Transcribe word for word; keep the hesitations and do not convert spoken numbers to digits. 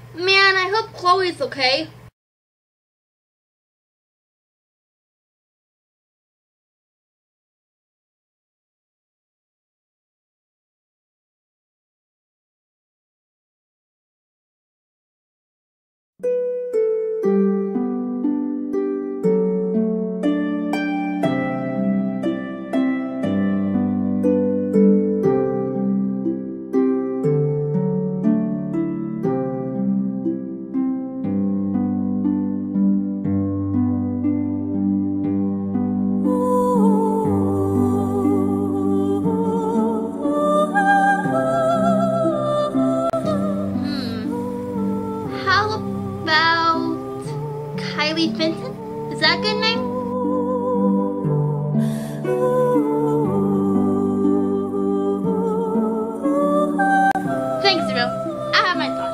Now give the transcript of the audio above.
Man, I hope Chloe's okay. Kylie Vincent? Is that a good name? Thanks, Bill. I have my thoughts.